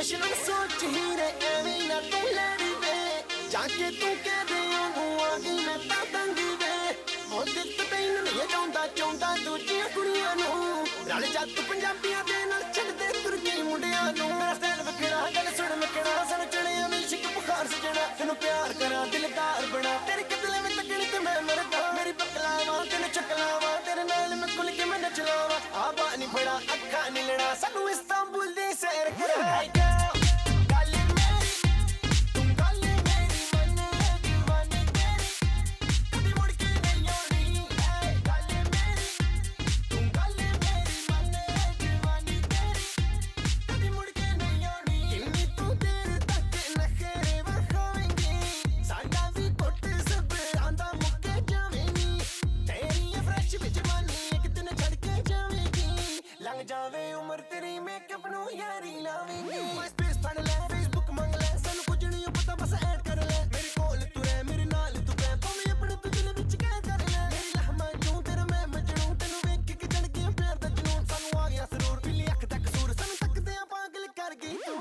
खुश ना सोच ही रे एवें ना तू लड़ी वे जाके तू कह दे ओनू आ गई मैं तां तंगी वे ओ दिल ते तैनूं नहीं चाहुंदा चाहुंदा दूजियां कुड़ियां नूं रल जा तू पंजाबियां दे नाल छड्ड दे तुरकी मुंडियां नूं मेरा स्टाइल विकड़ा गल सुण मिकड़ा सन चढ़िया में इश्क बुखार सजना तेनू प्यार करा दिलदार बना तेरे कतले में तकनी ते मैं मरदा मेरी बकलावा तेनू चकलावा तेरे नाल मैं खुल के मैं नच लावा आबा नहीं फड़ा अखा नहीं लड़ा सानू इस्तांबुल दी सैर करा जावे उम्र तेरी मेकअप नु यारी लावेंगे स्पेस फड़ ले फेसबुक मंग ले सानू कुछ नहीं पता बस ऐड कर ले मेरी कोल तू रह मेरे नाल तू बह भाਵੇਂ अपने तू दिल विच कह कर ले मेरी लहमा क्यों तेरा मैं मजनू तेनू वेख के चढ़ गया प्यार दा जुनून सानू आ गया सरूर पीली अख दा कसूर सानू तकदे आ पागल कर गई तू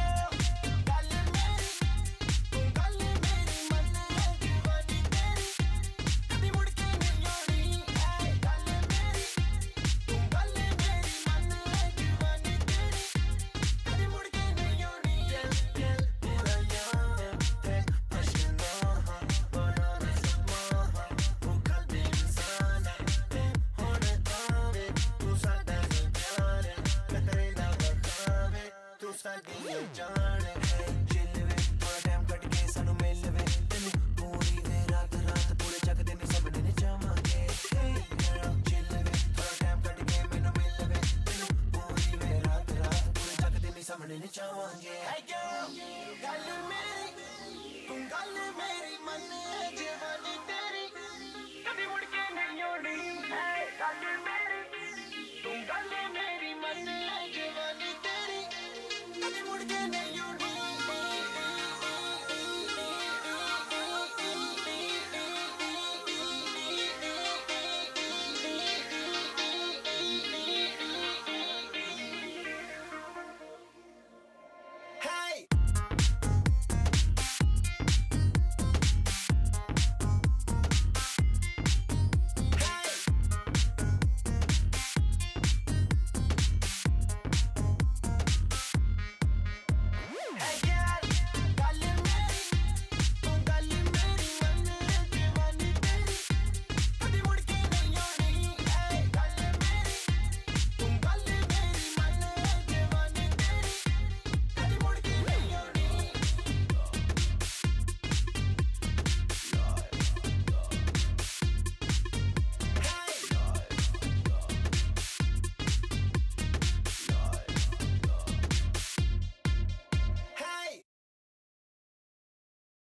जाने चिल वे थोड़ा टाइम कट के सानू मिल वे तेनू पूरी वे रात रात पूरे जग दे ने सब ने चाहांगे चिल वे थोड़ा टाइम कट के मैनू मिल वे तेनू पूरी वे रात रात पूरे जग दे ने सब ने चाहांगे गल मेरी तू गल मेरी मन जवानी तेरी कभी मुड़ के नहीं आनी है गल